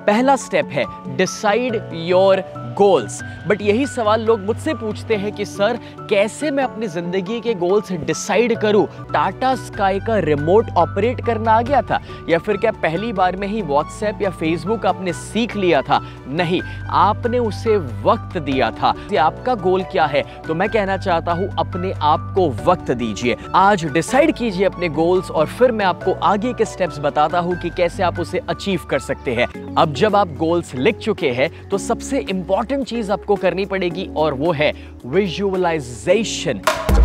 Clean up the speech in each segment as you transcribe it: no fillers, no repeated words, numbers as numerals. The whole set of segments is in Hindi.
पहला स्टेप है डिसाइड योर गोल्स। बट यही सवाल लोग मुझसे पूछते हैं कि सर कैसे मैं अपनी जिंदगी के गोल्स डिसाइड करूं? टाटा स्काई का रिमोट ऑपरेट करना आ गया था, या फिर क्या पहली बार में ही व्हाट्सएप या फेसबुक आपने सीख लिया था? नहीं, आपने उसे वक्त दिया था। आपका गोल क्या है? तो मैं कहना चाहता हूं अपने आप को वक्त दीजिए। आज डिसाइड कीजिए अपने गोल्स और फिर मैं आपको आगे के स्टेप्स बताता हूं कि कैसे आप उसे अचीव कर सकते हैं। अब जब आप गोल्स लिख चुके हैं तो सबसे इंपॉर्टेंट चीज आपको करनी पड़ेगी और वो है विजुअलाइजेशन।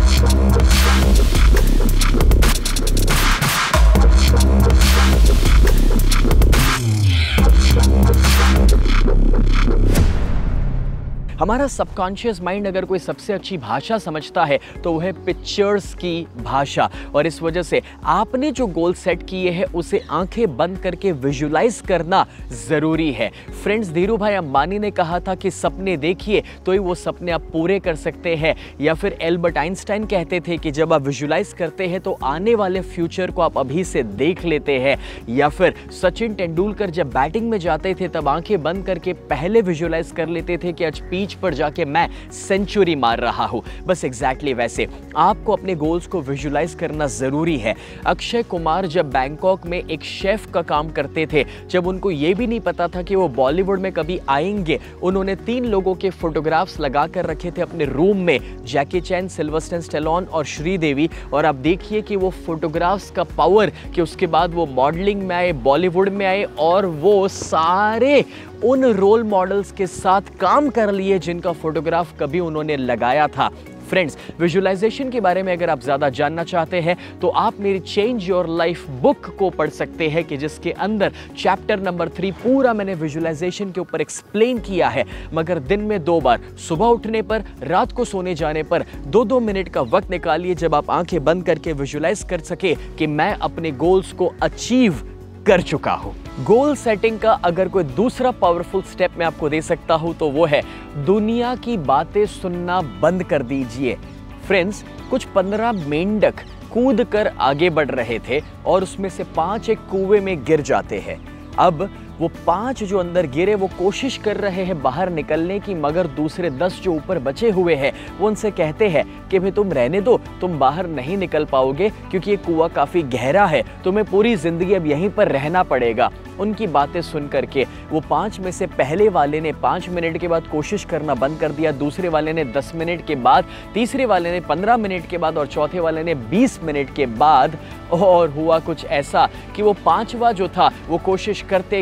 हमारा सबकॉन्शियस माइंड अगर कोई सबसे अच्छी भाषा समझता है तो वह है पिक्चर्स की भाषा, और इस वजह से आपने जो गोल सेट किए हैं उसे आंखें बंद करके विजुलाइज करना जरूरी है। फ्रेंड्स, धीरू भाई अंबानी ने कहा था कि सपने देखिए तो ही वो सपने आप पूरे कर सकते हैं, या फिर एल्बर्ट आइंस्टाइन कहते थे कि जब आप विजुलाइज करते हैं तो आने वाले फ्यूचर को आप अभी से देख लेते हैं, या फिर सचिन तेंदुलकर जब बैटिंग में जाते थे तब आंखें बंद करके पहले विजुलाइज कर लेते थे कि आज पिच पर जाके मैं सेंचुरी मार रहा हूं। बस एग्जैक्टली वैसे आपको अपने गोल्स को विजुलाइज करना जरूरी है। अक्षय कुमार जब बैंकॉक में एक शेफ का काम करते थे, जब उनको यह भी नहीं पता था कि वो बॉलीवुड में कभी आएंगे, उन्होंने 3 लोगों के फोटोग्राफ्स लगा कर रखे थे अपने रूम में, जैकी चैन, सिल्वेस्टर स्टैलोन और श्रीदेवी। और आप देखिए कि वो फोटोग्राफ्स का पावर कि उसके बाद वो मॉडलिंग में आए, बॉलीवुड में आए और वो सारे उन रोल मॉडल्स के साथ काम कर लिए जिनका फोटोग्राफ कभी उन्होंने लगाया था। फ्रेंड्स, विजुअलाइजेशन के बारे में अगर आप ज्यादा जानना चाहते हैं तो आप मेरी चेंज योर लाइफ बुक को पढ़ सकते हैं कि जिसके अंदर चैप्टर नंबर 3 पूरा मैंने विजुअलाइजेशन के ऊपर एक्सप्लेन किया है। मगर दिन में 2 बार, सुबह उठने पर, रात को सोने जाने पर 2-2 मिनट का वक्त निकालिए जब आप आंखें बंद करके विजुअलाइज कर सके कि मैं अपने गोल्स को अचीव कर चुका हूं। गोल सेटिंग का अगर कोई दूसरा पावरफुल स्टेप मैं आपको दे सकता हूं तो वो है दुनिया की बातें सुनना बंद कर दीजिए। फ्रेंड्स, कुछ 15 मेंढक कूद कर आगे बढ़ रहे थे और उसमें से 5 एक कुएं में गिर जाते हैं। अब वो 5 जो अंदर गिरे वो कोशिश कर रहे हैं बाहर निकलने की, मगर दूसरे 10 जो ऊपर बचे हुए हैं वो उनसे कहते हैं कि भाई तुम रहने दो, तुम बाहर नहीं निकल पाओगे क्योंकि ये कुआं काफ़ी गहरा है, तुम्हें पूरी ज़िंदगी अब यहीं पर रहना पड़ेगा। उनकी बातें सुन करके वो 5 में से पहले वाले ने 5 मिनट के बाद कोशिश करना बंद कर दिया, दूसरे वाले ने 10 मिनट के बाद, तीसरे वाले ने 15 मिनट के बाद और चौथे वाले ने 20 मिनट के बाद। और हुआ कुछ ऐसा कि वो 5वां जो था वो कोशिश करते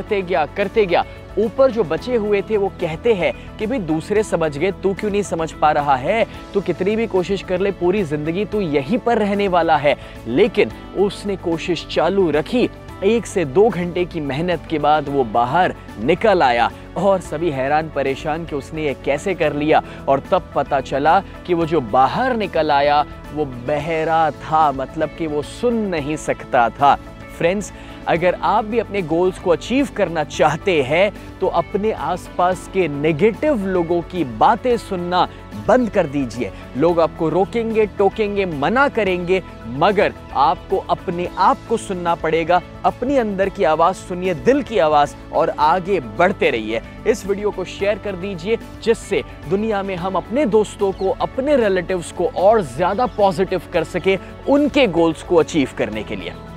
गया। ऊपर जो बचे हुए थे वो कहते हैं कि भाई दूसरे समझ गए, तू क्यों नहीं समझ पा रहा है? तू कितनी भी कोशिश कर ले, पूरी जिंदगी तू यहीं पर रहने वाला है। लेकिन उसने कोशिश चालू रखी। 1 से 2 घंटे की मेहनत के बाद वो बाहर निकल आया और सभी हैरान परेशान कि उसने ये कैसे कर लिया। और तब पता चला कि वो जो बाहर निकल आया वो बहरा था, मतलब कि वो सुन नहीं सकता था। फ्रेंड्स, अगर आप भी अपने गोल्स को अचीव करना चाहते हैं तो अपने आसपास के नेगेटिव लोगों की बातें सुनना बंद कर दीजिए। लोग आपको रोकेंगे, टोकेंगे, मना करेंगे, मगर आपको अपने आप को सुनना पड़ेगा। अपनी अंदर की आवाज सुनिए, दिल की आवाज, और आगे बढ़ते रहिए। इस वीडियो को शेयर कर दीजिए जिससे दुनिया में हम अपने दोस्तों को, अपने रिलेटिव्स को और ज्यादा पॉजिटिव कर सके उनके गोल्स को अचीव करने के लिए।